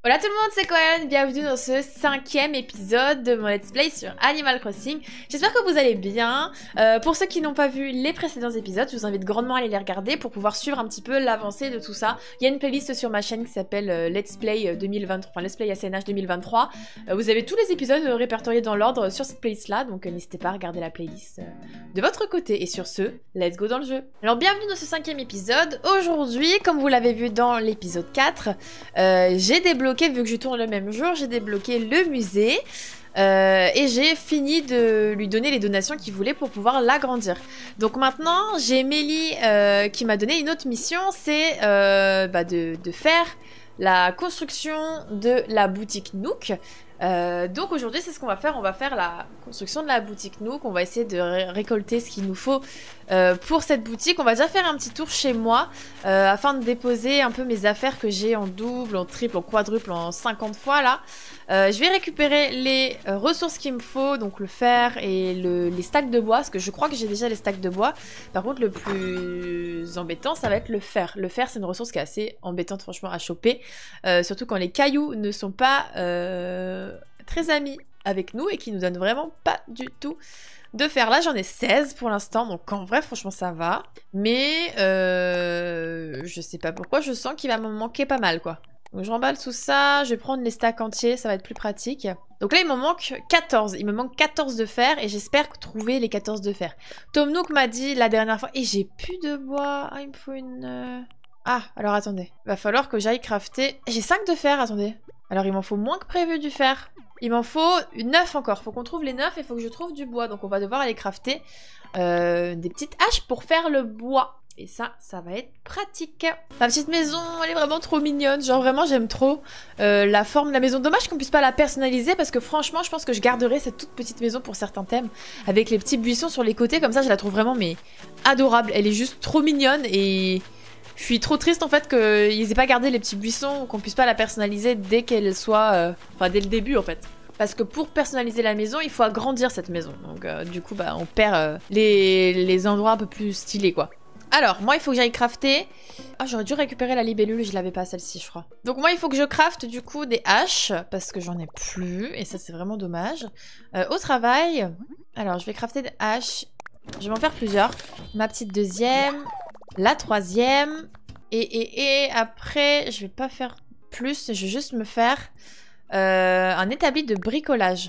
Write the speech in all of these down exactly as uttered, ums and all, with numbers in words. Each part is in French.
Hola tout le monde, c'est Cohen, bienvenue dans ce cinquième épisode de mon let's play sur Animal Crossing. J'espère que vous allez bien. Euh, pour ceux qui n'ont pas vu les précédents épisodes, je vous invite grandement à aller les regarder pour pouvoir suivre un petit peu l'avancée de tout ça. Il y a une playlist sur ma chaîne qui s'appelle euh, Let's Play deux mille vingt-trois, enfin Let's Play A C N H deux mille vingt-trois. Euh, vous avez tous les épisodes euh, répertoriés dans l'ordre sur cette playlist là, donc euh, n'hésitez pas à regarder la playlist euh, de votre côté. Et sur ce, let's go dans le jeu. Alors bienvenue dans ce cinquième épisode. Aujourd'hui, comme vous l'avez vu dans l'épisode quatre, euh, j'ai débloqué vu que je tourne le même jour, j'ai débloqué le musée euh, et j'ai fini de lui donner les donations qu'il voulait pour pouvoir l'agrandir. Donc maintenant, j'ai Mélie euh, qui m'a donné une autre mission, c'est euh, bah de, de faire la construction de la boutique Nook. Euh, donc aujourd'hui c'est ce qu'on va faire, on va faire la construction de la boutique Nook, on va essayer de ré récolter ce qu'il nous faut euh, pour cette boutique. On va déjà faire un petit tour chez moi euh, afin de déposer un peu mes affaires que j'ai en double, en triple, en quadruple, en cinquante fois là. Euh, je vais récupérer les euh, ressources qu'il me faut, donc le fer et le, les stacks de bois, parce que je crois que j'ai déjà les stacks de bois. Par contre le plus embêtant ça va être le fer. Le fer c'est une ressource qui est assez embêtante franchement à choper, euh, surtout quand les cailloux ne sont pas euh, très amis avec nous et qui nous donnent vraiment pas du tout de fer. Là j'en ai seize pour l'instant, donc en vrai franchement ça va. Mais euh, je sais pas pourquoi, je sens qu'il va m'en manquer pas mal quoi. Donc je remballe tout ça, je vais prendre les stacks entiers, ça va être plus pratique. Donc là il m'en manque quatorze, il me manque quatorze de fer et j'espère trouver les quatorze de fer. Tom Nook m'a dit la dernière fois, et j'ai plus de bois, ah il me faut une... Euh... Ah, alors attendez, va falloir que j'aille crafter... J'ai cinq de fer, attendez. Alors il m'en faut moins que prévu du fer. Il m'en faut neuf encore, faut qu'on trouve les neuf et faut que je trouve du bois. Donc on va devoir aller crafter euh, des petites haches pour faire le bois. Et ça, ça va être pratique. Ma petite maison, elle est vraiment trop mignonne. Genre vraiment, j'aime trop euh, la forme de la maison. Dommage qu'on puisse pas la personnaliser parce que franchement, je pense que je garderai cette toute petite maison pour certains thèmes. Avec les petits buissons sur les côtés, comme ça, je la trouve vraiment mais adorable. Elle est juste trop mignonne et... Je suis trop triste en fait qu'ils aient pas gardé les petits buissons, qu'on puisse pas la personnaliser dès qu'elle soit... Euh... Enfin, dès le début en fait. Parce que pour personnaliser la maison, il faut agrandir cette maison. Donc euh, du coup, bah, on perd euh, les... les endroits un peu plus stylés quoi. Alors, moi, il faut que j'aille crafter... Ah, j'aurais dû récupérer la libellule, je l'avais pas celle-ci, je crois. Donc moi, il faut que je crafte, du coup, des haches, parce que j'en ai plus, et ça, c'est vraiment dommage. Euh, au travail... Alors, je vais crafter des haches. Je vais m'en faire plusieurs. Ma petite deuxième, la troisième, et, et, et après, je vais pas faire plus, je vais juste me faire euh, un établi de bricolage.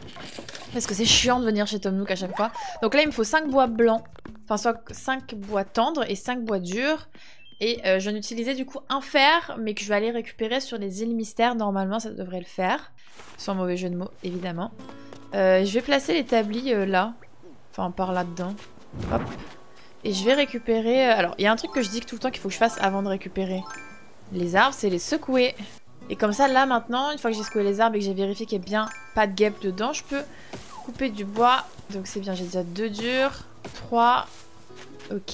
Parce que c'est chiant de venir chez Tom Nook à chaque fois. Donc là, il me faut cinq bois blancs. Enfin, soit cinq bois tendres et cinq bois durs. Et euh, je viens d'utiliser du coup un fer, mais que je vais aller récupérer sur les îles mystères. Normalement, ça devrait le faire. Sans mauvais jeu de mots, évidemment. Euh, je vais placer l'établi euh, là. Enfin, par là-dedans. Hop. Et je vais récupérer... Euh... Alors, il y a un truc que je dis tout le temps qu'il faut que je fasse avant de récupérer les arbres, c'est les secouer. Et comme ça, là, maintenant, une fois que j'ai secoué les arbres et que j'ai vérifié qu'il n'y a bien pas de guêpes dedans, je peux couper du bois. Donc c'est bien, j'ai déjà deux durs. trois. Ok.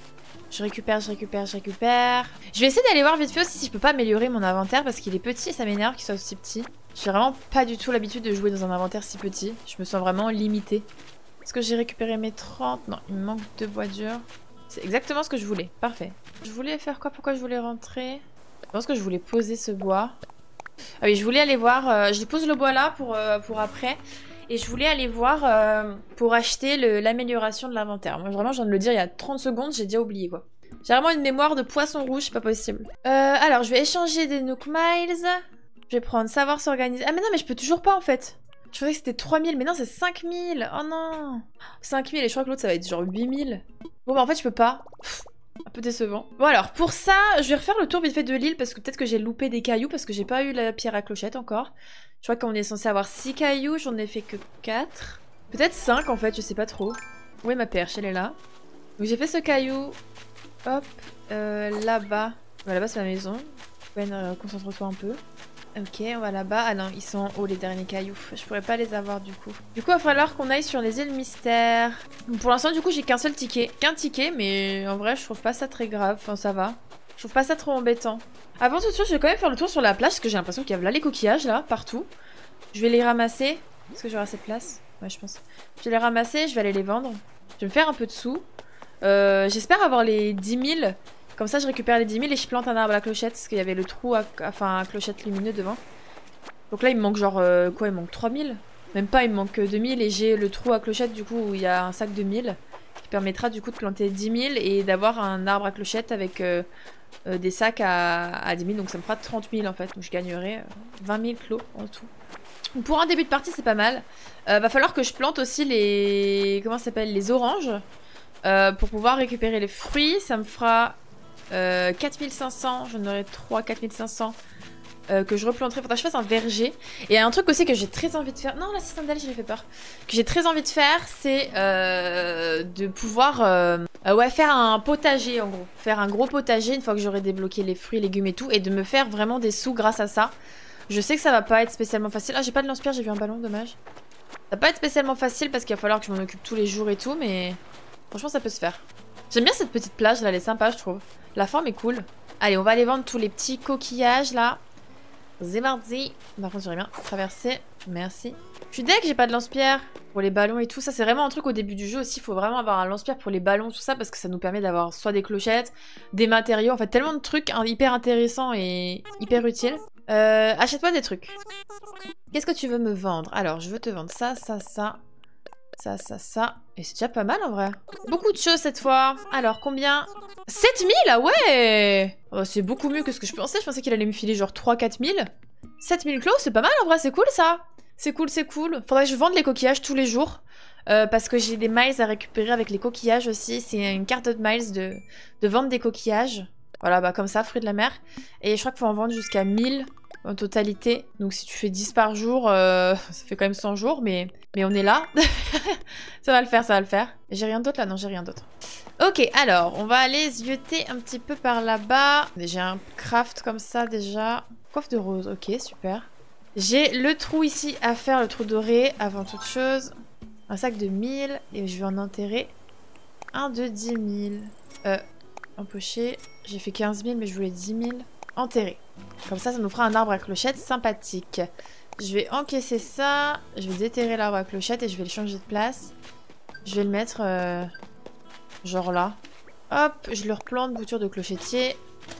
Je récupère, je récupère, je récupère. Je vais essayer d'aller voir vite fait aussi si je peux pas améliorer mon inventaire parce qu'il est petit et ça m'énerve qu'il soit aussi petit. J'ai vraiment pas du tout l'habitude de jouer dans un inventaire si petit. Je me sens vraiment limitée. Est-ce que j'ai récupéré mes trente? Non, il me manque deux bois durs. C'est exactement ce que je voulais. Parfait. Je voulais faire quoi? Pourquoi je voulais rentrer? Je pense que je voulais poser ce bois. Ah oui, je voulais aller voir... Euh, je pose le bois là pour, euh, pour après. Et je voulais aller voir euh, pour acheter l'amélioration de l'inventaire. Moi, vraiment, je viens de le dire il y a trente secondes, j'ai déjà oublié, quoi. J'ai vraiment une mémoire de poisson rouge, c'est pas possible. Euh, alors, je vais échanger des Nook Miles. Je vais prendre savoir s'organiser. Ah, mais non, mais je peux toujours pas, en fait. Je pensais que c'était trois mille, mais non, c'est cinq mille. Oh non. cinq mille, et je crois que l'autre, ça va être genre huit mille. Bon, bah, en fait, je peux pas. Pff, un peu décevant. Bon, alors, pour ça, je vais refaire le tour vite fait de l'île, parce que peut-être que j'ai loupé des cailloux, parce que j'ai pas eu la pierre à clochette encore. Je crois qu'on est censé avoir six cailloux, j'en ai fait que quatre. Peut-être cinq en fait, je sais pas trop. Où est ma perche? Elle est là. Donc j'ai fait ce caillou. Hop, euh, là-bas. Bah, là-bas c'est la maison. Ben, euh, concentre-toi un peu. Ok, on va là-bas. Ah non, ils sont en haut les derniers cailloux. Je pourrais pas les avoir du coup. Du coup, il va falloir qu'on aille sur les îles mystères. Pour l'instant, du coup, j'ai qu'un seul ticket. Qu'un ticket, mais en vrai, je trouve pas ça très grave. Enfin, ça va. Je trouve pas ça trop embêtant. Avant toute chose, je vais quand même faire le tour sur la plage parce que j'ai l'impression qu'il y a là les coquillages là, partout. Je vais les ramasser. Est-ce que j'aurai assez de place? Ouais, je pense. Je vais les ramasser, je vais aller les vendre. Je vais me faire un peu de sous. Euh, J'espère avoir les dix mille Comme ça, je récupère les dix mille et je plante un arbre à clochette parce qu'il y avait le trou, à, enfin, à clochette lumineux devant. Donc là, il me manque genre, euh, quoi, il me manque trois mille? Même pas, il me manque deux mille et j'ai le trou à clochette du coup où il y a un sac de mille qui permettra du coup de planter dix mille et d'avoir un arbre à clochette avec euh, euh, des sacs à, à dix mille. Donc ça me fera trente mille en fait. Donc je gagnerai euh, vingt mille clos en tout. Donc pour un début de partie, c'est pas mal. Euh, va falloir que je plante aussi les... Comment ça s'appelle? Les oranges. Euh, pour pouvoir récupérer les fruits. Ça me fera euh, quatre mille cinq cents. J'en aurai trois, quatre mille cinq cents. Euh, que je replanterai, faudra que je fasse un verger. Et il y a un truc aussi que j'ai très envie de faire. Non, l'assistant d'elle, je lui fait peur. Que j'ai très envie de faire, c'est euh, de pouvoir euh, euh, ouais, faire un potager en gros. Faire un gros potager une fois que j'aurai débloqué les fruits, légumes et tout. Et de me faire vraiment des sous grâce à ça. Je sais que ça va pas être spécialement facile. Ah, j'ai pas de lance-pierre, j'ai vu un ballon, dommage. Ça va pas être spécialement facile parce qu'il va falloir que je m'en occupe tous les jours et tout. Mais franchement, ça peut se faire. J'aime bien cette petite plage là, elle est sympa, je trouve. La forme est cool. Allez, on va aller vendre tous les petits coquillages là. C'est mardi. Par contre, j'aurais bien traversé. Merci. Je suis deg, j'ai pas de lance-pierre pour les ballons et tout. Ça, c'est vraiment un truc au début du jeu aussi. Il faut vraiment avoir un lance-pierre pour les ballons, tout ça, parce que ça nous permet d'avoir soit des clochettes, des matériaux. En fait, tellement de trucs hein, hyper intéressants et hyper utiles. Euh, achète-moi des trucs. Qu'est-ce que tu veux me vendre? Alors, je veux te vendre ça, ça, ça. Ça, ça, ça. Et c'est déjà pas mal en vrai. Beaucoup de choses cette fois. Alors, combien? sept mille? Ah ouais! Oh, c'est beaucoup mieux que ce que je pensais. Je pensais qu'il allait me filer genre trois quatre mille. sept mille clos, c'est pas mal en vrai, c'est cool ça. C'est cool, c'est cool. Faudrait que je vende les coquillages tous les jours. Euh, parce que j'ai des miles à récupérer avec les coquillages aussi. C'est une carte de miles de, de vendre des coquillages. Voilà, bah comme ça, fruits de la mer. Et je crois qu'il faut en vendre jusqu'à mille en totalité. Donc si tu fais dix par jour, euh, ça fait quand même cent jours, mais, mais on est là. Ça va le faire, ça va le faire. J'ai rien d'autre là? Non, j'ai rien d'autre. Ok, alors, on va aller zioter un petit peu par là-bas. J'ai un craft comme ça déjà. Coiffe de rose, ok, super. J'ai le trou ici à faire, le trou doré, avant toute chose. Un sac de mille, et je vais en enterrer un de dix mille. Euh, empoché. J'ai fait quinze mille, mais je voulais dix mille. Enterré. Comme ça, ça nous fera un arbre à clochette sympathique. Je vais encaisser ça. Je vais déterrer l'arbre à clochette et je vais le changer de place. Je vais le mettre euh, genre là. Hop, je le replante, bouture de clochetier.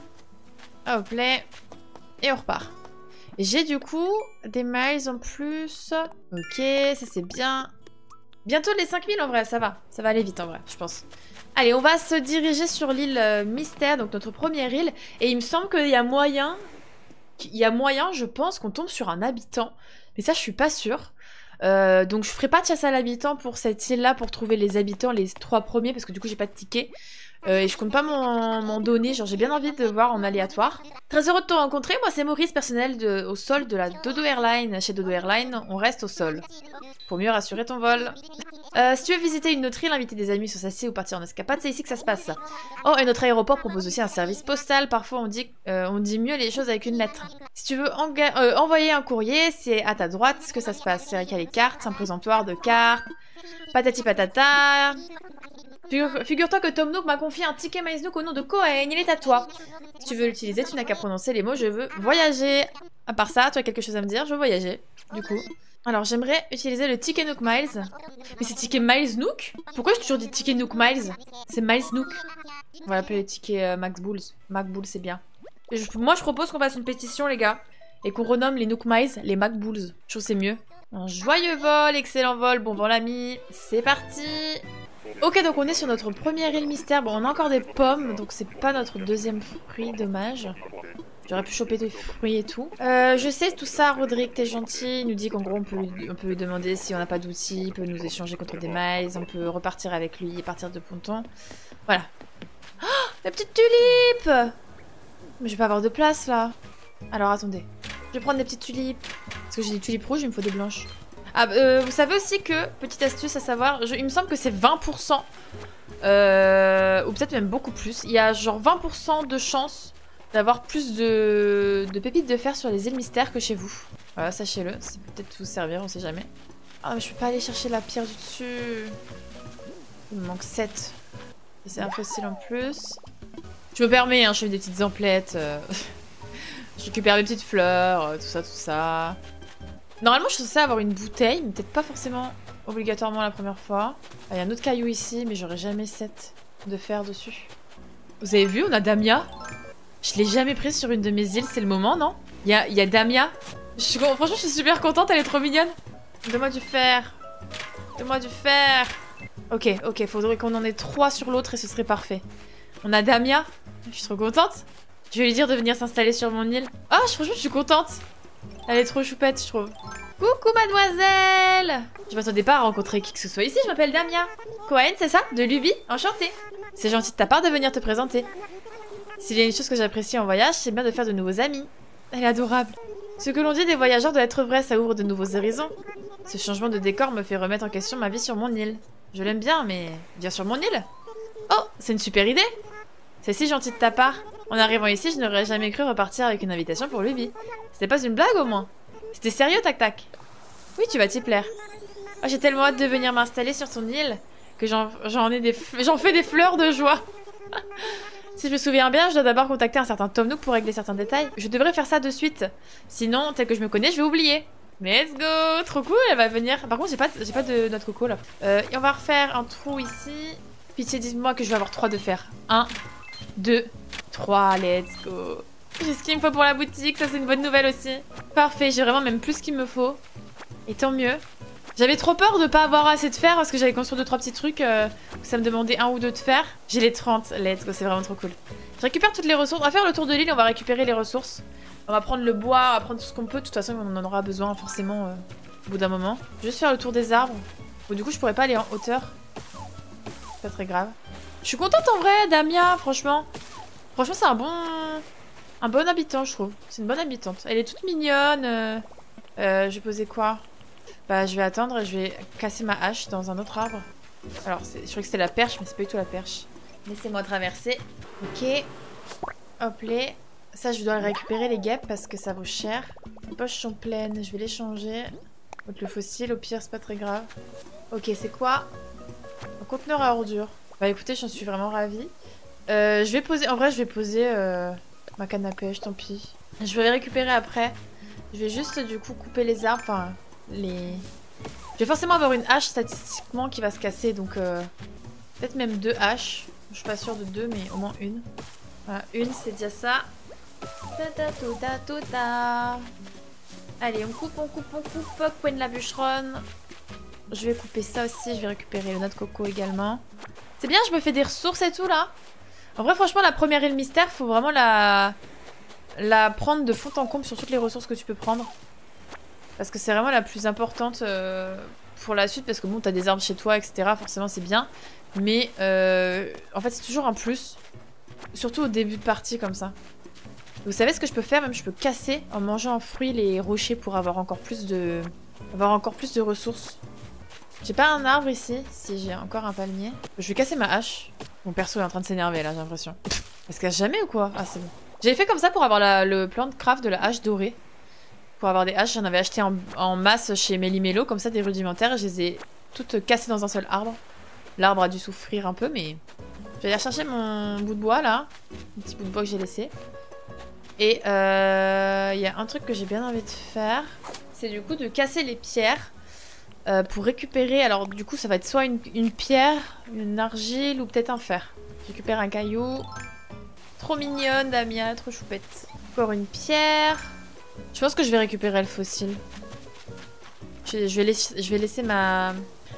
Hop là. Et on repart. J'ai du coup des miles en plus. Ok, ça c'est bien. Bientôt les cinq mille en vrai, ça va. Ça va aller vite en vrai, je pense. Allez, on va se diriger sur l'île euh, Mystère, donc notre première île. Et il me semble qu'il y a moyen... Il y a moyen, je pense, qu'on tombe sur un habitant. Mais ça, je suis pas sûre. Euh, donc je ferai pas de chasse à l'habitant pour cette île-là, pour trouver les habitants, les trois premiers, parce que du coup, j'ai pas de ticket. Euh, et je compte pas m'en donner, genre j'ai bien envie de voir en aléatoire. Très heureux de te rencontrer, moi c'est Maurice, personnel de, au sol de la Dodo Airline. Chez Dodo Airline, on reste au sol. Pour mieux rassurer ton vol. Euh, si tu veux visiter une autre île, inviter des amis sur sa C ou partir en escapade, c'est ici que ça se passe. Oh, et notre aéroport propose aussi un service postal. Parfois, on dit, euh, on dit mieux les choses avec une lettre. Si tu veux euh, envoyer un courrier, c'est à ta droite ce que ça se passe. C'est qu'il y a les cartes, un présentoir de cartes, patati patata. Figure-toi que Tom Nook m'a confié un ticket Maze Nook au nom de Cohen, il est à toi. Si tu veux l'utiliser, tu n'as qu'à prononcer les mots « je veux voyager ». À part ça, tu as quelque chose à me dire? Je veux voyager, du coup. Alors, j'aimerais utiliser le ticket Nook Miles. Mais c'est ticket Miles Nook? Pourquoi j'ai toujours dit ticket Nook Miles? C'est Miles Nook. On va l'appeler le ticket euh, Max Bulls. Mac Bulls, c'est bien. Et je, moi, je propose qu'on fasse une pétition, les gars. Et qu'on renomme les Nook Miles les Mac Bulls. Je trouve c'est mieux. Un joyeux vol, excellent vol, bon vol l'ami. C'est parti. Ok, donc on est sur notre première île mystère. Bon, on a encore des pommes, donc c'est pas notre deuxième fruit, dommage. J'aurais pu choper des fruits et tout. Euh, je sais tout ça, Roderick, t'es gentil. Il nous dit qu'en gros, on peut, lui, on peut lui demander si on n'a pas d'outils, il peut nous échanger contre des miles, on peut repartir avec lui et partir de ponton. Voilà. Oh, la petite tulipe! Mais je vais pas avoir de place, là. Alors, attendez. Je vais prendre des petites tulipes. Parce que j'ai des tulipes rouges, il me faut des blanches. Ah, euh, vous savez aussi que, petite astuce à savoir, je, il me semble que c'est vingt pour cent. Euh, ou peut-être même beaucoup plus. Il y a genre vingt pour cent de chance d'avoir plus de, de pépites de fer sur les îles mystères que chez vous. Voilà, sachez-le, ça peut peut-être vous servir, on sait jamais. Ah, mais je peux pas aller chercher la pierre du dessus. Il me manque sept. Et c'est un fossile en plus. Je me permets, hein, je fais des petites emplettes. Euh... je récupère mes petites fleurs, euh, tout ça, tout ça. Normalement, je suis censée avoir une bouteille, mais peut-être pas forcément obligatoirement la première fois. Il y a un autre caillou ici, mais j'aurais jamais sept de fer dessus. Vous avez vu, on a Damia. Je l'ai jamais prise sur une de mes îles, c'est le moment, non? Il y a, y a Damia. Je suis, franchement, je suis super contente, elle est trop mignonne. Donne-moi du fer. Donne-moi du fer. Ok, ok, faudrait qu'on en ait trois sur l'autre et ce serait parfait. On a Damia. Je suis trop contente. Je vais lui dire de venir s'installer sur mon île. Oh, franchement, je suis contente. Elle est trop choupette, je trouve. Coucou, mademoiselle. Je m'attendais pas à rencontrer qui que ce soit ici, je m'appelle Damia. Cohen, c'est ça? De Luby? Enchantée. C'est gentil de ta part de venir te présenter. S'il y a une chose que j'apprécie en voyage, c'est bien de faire de nouveaux amis. Elle est adorable. Ce que l'on dit des voyageurs doit être vrai, ça ouvre de nouveaux horizons. Ce changement de décor me fait remettre en question ma vie sur mon île. Je l'aime bien, mais bien sur mon île. Oh, c'est une super idée. C'est si gentil de ta part. En arrivant ici, je n'aurais jamais cru repartir avec une invitation pour Luby. C'était pas une blague au moins. C'était sérieux, Tac Tac. Oui, tu vas t'y plaire. Oh, j'ai tellement hâte de venir m'installer sur ton île que j'en ai des, j'en fais des fleurs de joie. Si je me souviens bien, je dois d'abord contacter un certain Tom Nook pour régler certains détails. Je devrais faire ça de suite. Sinon, tel que je me connais, je vais oublier. Let's go! Trop cool, elle va venir. Par contre, j'ai pas, j'ai pas de notre coco là. Euh, et on va refaire un trou ici. Pitié, dites-moi que je vais avoir trois de fer. Un, deux, trois, let's go. J'ai ce qu'il me faut pour la boutique, ça c'est une bonne nouvelle aussi. Parfait, j'ai vraiment même plus ce qu'il me faut. Et tant mieux. J'avais trop peur de pas avoir assez de fer parce que j'avais construit deux trois petits trucs euh, où ça me demandait un ou deux de fer. J'ai les trente, let's go, c'est vraiment trop cool. Je récupère toutes les ressources. On va faire le tour de l'île, on va récupérer les ressources. On va prendre le bois, on va prendre tout ce qu'on peut. De toute façon, on en aura besoin forcément euh, au bout d'un moment. Je vais juste faire le tour des arbres. Bon, du coup, je pourrais pas aller en hauteur. Pas très grave. Je suis contente en vrai, Damia, franchement. Franchement, c'est un bon... Un bon habitant, je trouve. C'est une bonne habitante. Elle est toute mignonne. Euh... Euh, je vais poser quoi? Bah, je vais attendre et je vais casser ma hache dans un autre arbre. Alors, je croyais que c'était la perche, mais c'est pas du tout la perche. Laissez-moi traverser. Ok. Hop là. Ça, je dois le récupérer, les guêpes, parce que ça vaut cher. Les poches sont pleines. Je vais les changer. Donc, le fossile, au pire, c'est pas très grave. Ok, c'est quoi? Un conteneur à ordures. Bah, écoutez, j'en suis vraiment ravie. Euh, je vais poser... En vrai, je vais poser euh, ma canne à pêche, tant pis. Je vais récupérer après. Je vais juste, du coup, couper les arbres. Enfin, les... Je vais forcément avoir une hache, statistiquement, qui va se casser. Donc, euh, peut-être même deux haches. Je suis pas sûre de deux, mais au moins une. Voilà, une, c'est déjà ça. Ta ta ta ta ta. Allez, on coupe, on coupe, on coupe. Coin la bûcheronne. Je vais couper ça aussi. Je vais récupérer le noix de coco également. C'est bien, je me fais des ressources et tout là. En vrai, franchement, la première île mystère, faut vraiment la... la prendre de fond en comble sur toutes les ressources que tu peux prendre. Parce que c'est vraiment la plus importante euh, pour la suite. Parce que bon, t'as des arbres chez toi, et cetera. Forcément, c'est bien. Mais euh, en fait, c'est toujours un plus. Surtout au début de partie comme ça. Vous savez ce que je peux faire? Même je peux casser en mangeant en fruits les rochers pour avoir encore plus de, avoir encore plus de ressources. J'ai pas un arbre ici, si j'ai encore un palmier. Je vais casser ma hache. Mon perso est en train de s'énerver là, j'ai l'impression. Elle se casse jamais ou quoi? Ah c'est bon. J'avais fait comme ça pour avoir la, le plan de craft de la hache dorée. Pour avoir des haches, j'en avais acheté en, en masse chez Méli-Mélo, comme ça des rudimentaires. Et je les ai toutes cassées dans un seul arbre. L'arbre a dû souffrir un peu, mais... Je vais aller chercher mon bout de bois là. Un petit bout de bois que j'ai laissé. Et il euh, y a un truc que j'ai bien envie de faire. C'est du coup de casser les pierres. Euh, pour récupérer, alors du coup ça va être soit une, une pierre, une argile ou peut-être un fer. Je récupère un caillou. Trop mignonne Damia, trop choupette. Encore une pierre. Je pense que je vais récupérer le fossile. Je, je, vais, laisser, je vais laisser ma,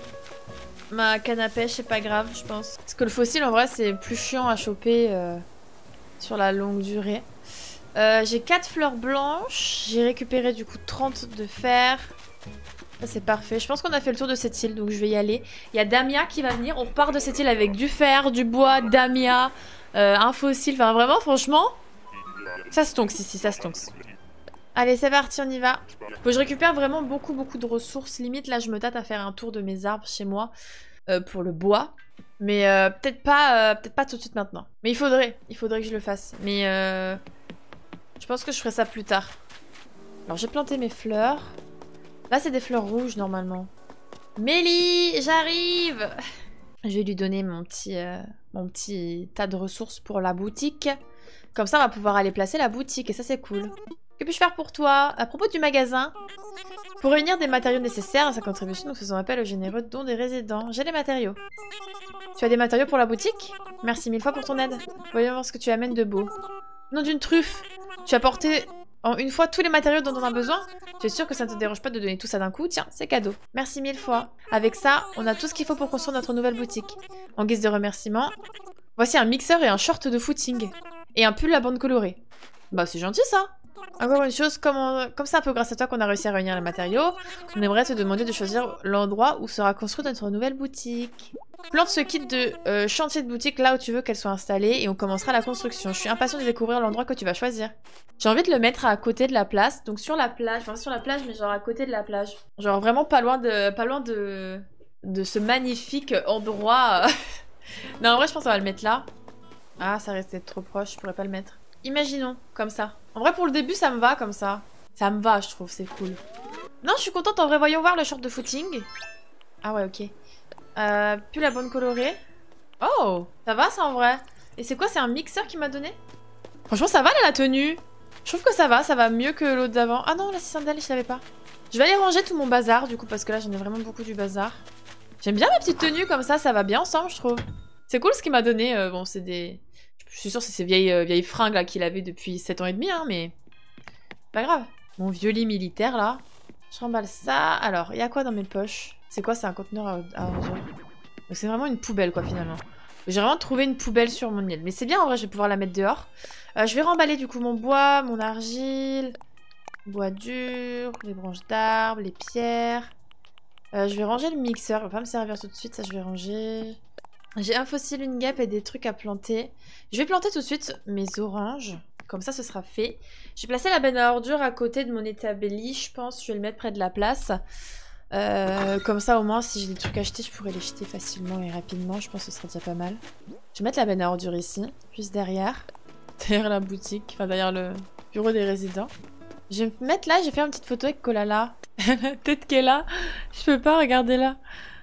ma canne à pêche, c'est pas grave je pense. Parce que le fossile en vrai c'est plus chiant à choper euh, sur la longue durée. Euh, j'ai quatre fleurs blanches. J'ai récupéré du coup trente de fer. Ça c'est parfait. Je pense qu'on a fait le tour de cette île, donc je vais y aller. Il y a Damia qui va venir. On repart de cette île avec du fer, du bois, Damia, euh, un fossile. Enfin vraiment, franchement, ça stonks ici, ça stonks. Allez, c'est parti, on y va. Faut que je récupère vraiment beaucoup, beaucoup de ressources. Limite, là, je me tâte à faire un tour de mes arbres chez moi euh, pour le bois. Mais euh, peut-être pas, euh, peut-être pas tout de suite maintenant. Mais il faudrait, il faudrait que je le fasse. Mais euh, je pense que je ferai ça plus tard. Alors, j'ai planté mes fleurs. Là, c'est des fleurs rouges, normalement. Mélie, j'arrive! Je vais lui donner mon petit, euh, mon petit tas de ressources pour la boutique. Comme ça, on va pouvoir aller placer la boutique. Et ça, c'est cool. Que puis-je faire pour toi? À propos du magasin, pour réunir des matériaux nécessaires à sa contribution, nous faisons appel aux généreux dons des résidents. J'ai les matériaux. Tu as des matériaux pour la boutique? Merci mille fois pour ton aide. Voyons voir ce que tu amènes de beau. Nom d'une truffe. Tu as porté en une fois tous les matériaux dont on a besoin. Tu es sûr que ça ne te dérange pas de donner tout ça d'un coup? Tiens, c'est cadeau. Merci mille fois. Avec ça, on a tout ce qu'il faut pour construire notre nouvelle boutique. En guise de remerciement, voici un mixeur et un short de footing. Et un pull à bande colorée. Bah c'est gentil ça. Encore une chose, comme, on... comme c'est un peu grâce à toi qu'on a réussi à réunir les matériaux, on aimerait te demander de choisir l'endroit où sera construite notre nouvelle boutique. Plante ce kit de euh, chantier de boutique là où tu veux qu'elle soit installée et on commencera la construction. Je suis impatient de découvrir l'endroit que tu vas choisir. J'ai envie de le mettre à côté de la place, donc sur la plage, enfin sur la plage mais genre à côté de la plage. Genre vraiment pas loin de, pas loin de, de ce magnifique endroit. Non en vrai je pense qu'on va le mettre là. Ah ça restait trop proche, je pourrais pas le mettre. Imaginons, comme ça. En vrai, pour le début, ça me va, comme ça. Ça me va, je trouve, c'est cool. Non, je suis contente, en vrai. Voyons voir le short de footing. Ah ouais, ok. Euh, puis la bonne colorée. Oh, ça va, ça, en vrai. Et c'est quoi, c'est un mixeur qui m'a donné? Franchement, ça va, là, la tenue. Je trouve que ça va, ça va mieux que l'autre d'avant. Ah non, là, c'est sandales, je l'avais pas. Je vais aller ranger tout mon bazar, du coup, parce que là, j'en ai vraiment beaucoup du bazar. J'aime bien ma petite tenue, comme ça, ça va bien ensemble, je trouve. C'est cool ce qu'il m'a donné. Euh, bon, c'est des... Je suis sûre que c'est ces vieilles, euh, vieilles fringues là qu'il avait depuis sept ans et demi, hein, mais... Pas grave. Mon vieux lit militaire, là. Je remballe ça. Alors, il y a quoi dans mes poches? C'est quoi? C'est un conteneur à, à ordures. Donc c'est vraiment une poubelle, quoi, finalement. J'ai vraiment trouvé une poubelle sur mon île. Mais c'est bien, en vrai, je vais pouvoir la mettre dehors. Euh, je vais remballer, du coup, mon bois, mon argile, bois dur, les branches d'arbres, les pierres. Euh, je vais ranger le mixeur. Il va pas me servir tout de suite, ça, je vais ranger... J'ai un fossile, une guêpe et des trucs à planter. Je vais planter tout de suite mes oranges. Comme ça, ce sera fait. J'ai placé la benne à ordures à côté de mon établi. Je pense je vais le mettre près de la place. Euh, comme ça, au moins, si j'ai des trucs à jeter, je pourrais les jeter facilement et rapidement. Je pense que ce sera déjà pas mal. Je vais mettre la benne à ordures ici. Juste derrière. Derrière la boutique. Enfin, derrière le bureau des résidents. Je vais me mettre là. J'ai fait une petite photo avec Kolala. La tête qu'elle a. Je peux pas regarder là.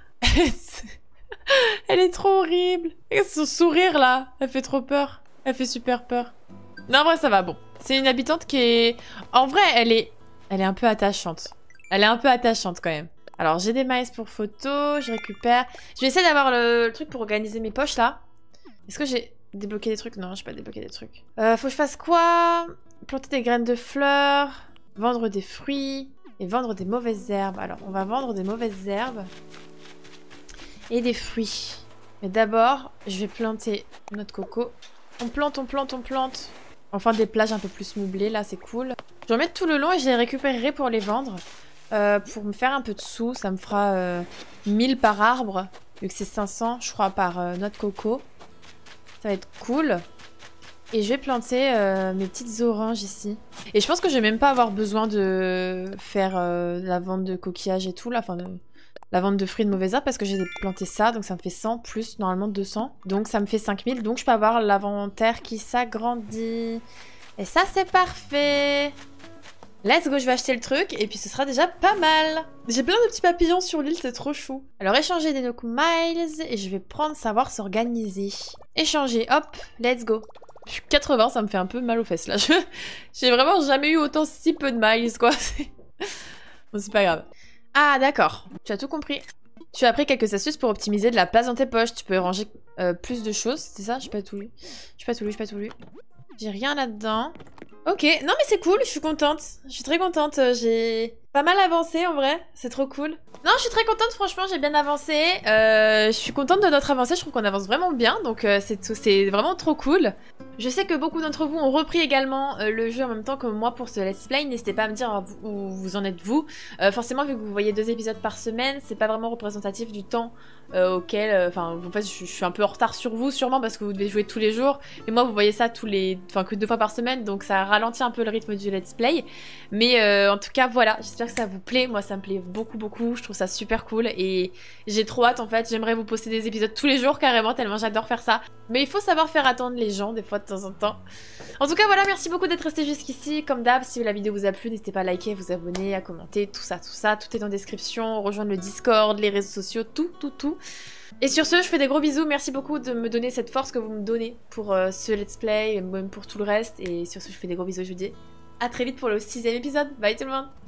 Elle est trop horrible. Regarde son sourire là. Elle fait trop peur. Elle fait super peur. Non, en vrai, ça va. Bon. C'est une habitante qui est... En vrai, elle est... Elle est un peu attachante. Elle est un peu attachante quand même. Alors, j'ai des maïs pour photo. Je récupère. Je vais essayer d'avoir le... le truc pour organiser mes poches là. Est-ce que j'ai débloqué des trucs? Non, j'ai pas débloqué des trucs. Euh, faut que je fasse quoi? Planter des graines de fleurs. Vendre des fruits. Et vendre des mauvaises herbes. Alors, on va vendre des mauvaises herbes. Et des fruits. Mais d'abord, je vais planter notre coco. On plante, on plante, on plante. Enfin, des plages un peu plus meublées, là, c'est cool. Je vais en mettre tout le long et je les récupérerai pour les vendre. Euh, pour me faire un peu de sous, ça me fera euh, mille par arbre. Vu que c'est cinq cents, je crois, par euh, noix de coco. Ça va être cool. Et je vais planter euh, mes petites oranges ici. Et je pense que je vais même pas avoir besoin de faire euh, la vente de coquillages et tout, là. Enfin, de... la vente de fruits de mauvaises herbes parce que j'ai planté ça, donc ça me fait cent plus normalement deux cents. Donc ça me fait cinq mille, donc je peux avoir l'inventaire qui s'agrandit. Et ça c'est parfait. Let's go, je vais acheter le truc et puis ce sera déjà pas mal. J'ai plein de petits papillons sur l'île, c'est trop chou. Alors échanger des Nook Miles et je vais prendre savoir s'organiser. Échanger, hop, let's go. Je suis quatre-vingts, ça me fait un peu mal aux fesses là. J'ai vraiment jamais eu autant si peu de miles quoi. Bon c'est pas grave. Ah d'accord, tu as tout compris. Tu as appris quelques astuces pour optimiser de la place dans tes poches. Tu peux ranger euh, plus de choses, c'est ça? J'ai pas tout lu. J'ai pas tout lu, j'ai pas tout lu. J'ai rien là-dedans. Ok, non mais c'est cool, je suis contente. Je suis très contente, j'ai pas mal avancé en vrai, c'est trop cool. Non, je suis très contente, franchement, j'ai bien avancé. Euh, je suis contente de notre avancée, je trouve qu'on avance vraiment bien, donc euh, c'est vraiment trop cool. Je sais que beaucoup d'entre vous ont repris également euh, le jeu en même temps que moi pour ce let's play. N'hésitez pas à me dire où vous en êtes vous. Euh, forcément, vu que vous voyez deux épisodes par semaine, c'est pas vraiment représentatif du temps euh, auquel... Enfin, euh, en fait, je, je suis un peu en retard sur vous sûrement parce que vous devez jouer tous les jours. Et moi, vous voyez ça tous les... Enfin, que deux fois par semaine, donc ça ralentit un peu le rythme du let's play. Mais euh, en tout cas, voilà, j'espère que ça vous plaît. Moi, ça me plaît beaucoup, beaucoup. Je trouve ça super cool et j'ai trop hâte en fait. J'aimerais vous poster des épisodes tous les jours carrément, tellement j'adore faire ça. Mais il faut savoir faire attendre les gens des fois de temps en temps. En tout cas voilà, merci beaucoup d'être resté jusqu'ici. Comme d'hab, si la vidéo vous a plu, n'hésitez pas à liker, à vous abonner, à commenter, tout ça, tout ça. Tout est dans la description, rejoindre le Discord, les réseaux sociaux, tout, tout, tout. Et sur ce, je fais des gros bisous. Merci beaucoup de me donner cette force que vous me donnez pour euh, ce let's play, et même pour tout le reste. Et sur ce, je fais des gros bisous, je vous dis à très vite pour le sixième épisode. Bye tout le monde.